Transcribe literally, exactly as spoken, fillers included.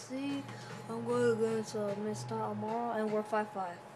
see. I'm going against uh, Mister Amara, and we're five five.